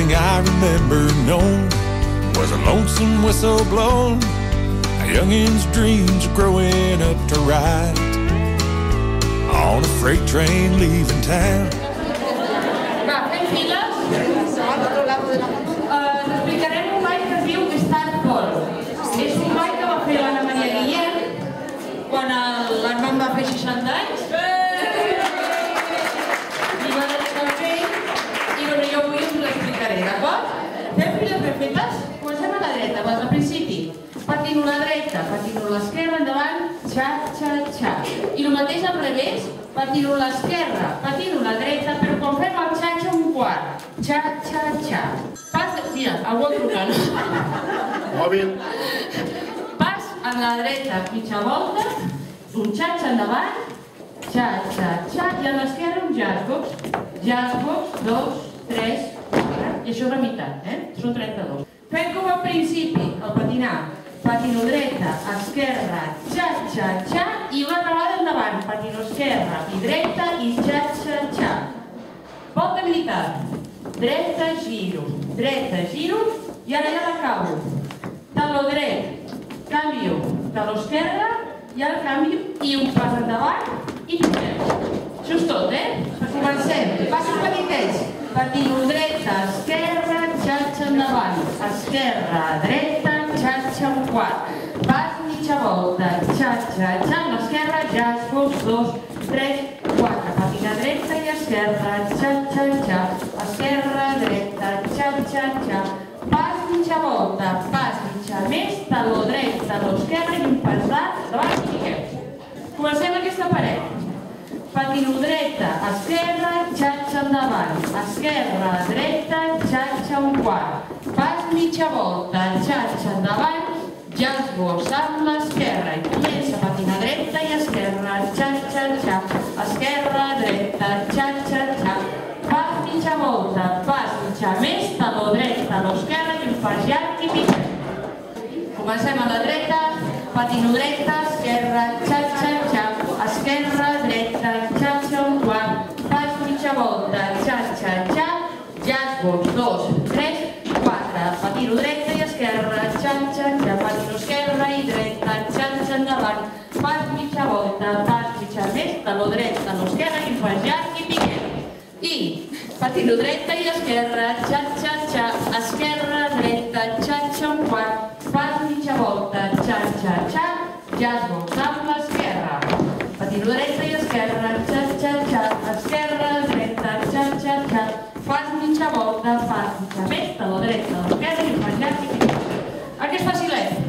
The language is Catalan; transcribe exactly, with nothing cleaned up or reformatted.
thing I remember knowing was a lonesome whistle blown, a youngin's dreams growing up to ride on a freight train leaving town. Va, fem files. T'explicarem un ball que es diu Star Call. És un ball que va fer l'Anna Maria Guillem quan l'Armand va fer seixanta anys. I va dedicar a ell, i jo avui us l'explicaré, d'acord? Fem files ben fetes? Comencem a la dreta, al principi. Patino a la dreta, patino a l'esquerra, endavant, xa, xa, xa. I el mateix al revés, patino a l'esquerra, patino a la dreta, però quan fem el xa-xa un quart. Xa, xa, xa. Pas, mira, algú ha trucat. Mòbil. Pas a la dreta, mitja volta, un xa-xa endavant, xa, xa, xa, i a l'esquerra un jazz-box. Jazz-box, dos, tres, quatre. I això és la meitat, eh? Són trenta-dos. Fem com al principi, el patinar. Patino dreta, esquerra, xa, xa, xa, i una altra vegada endavant. Patino esquerra i dreta i xa, xa, xa. Volta militar. Dreta, giro, dreta, giro, i ara ja l'acabo. Taló dret, canvio, taló esquerra, i ara canvio, i un pas endavant, i piquem. Això és tot, eh? Comencem. Passos petitets. Patino dreta, esquerra, xa-xa endavant. Esquerra, dreta, xa-xa un quart. Pas mitja volta, xa-xa, xa, amb l'esquerra, jazz-box, dos, tres, quatre. Patina dreta i esquerra, xa-xa, xa. Esquerra, dreta, xa-xa, xa. Pas mitja volta, pas mitja més, taló dret, taló esquerra i un pas d'arc, davant i piquem. Comencem aquesta paret. Patino dreta, esquerra, xa-xa endavant. Esquerra, dreta, xa-xa un quart. Pas mitja volta, xa-xa endavant, jazz-box amb l'esquerra. I comença a patinar dreta i esquerra, xa-xa, xa. Esquerra, dreta, xa-xa, xa. Pas mitja volta, pas mitja més, taló dret, taló esquerra i un pas llarg i piquem. Comencem a la dreta, patino dreta, esquerra, xa-xa, xa. Esquerra, dreta, xa-xa un quart. Pas mitja volta, xa-xa, xa. Jazz-box, dos, tres, quatre. Patino dreta i esquerra, xa-xa, xa. Patino esquerra i dreta, xa-xa endavant. Pas mitja volta, pas mitja més, taló dret, taló esquerra i un pas llarg i piquem. I patino dreta i esquerra, xa-xa, xa. Esquerra, dreta, xa-xa un quart. Pas mitja volta, xa-xa, xa. Jazz-box amb l'esquerra. Patino dreta i esquerra, xa-xa, xa. Esquerra, dreta, xa-xa, xa. Pas mitja volta, pas mitja més, taló dret, taló esquerra i un pas llarg i piquem. Aquest facilet.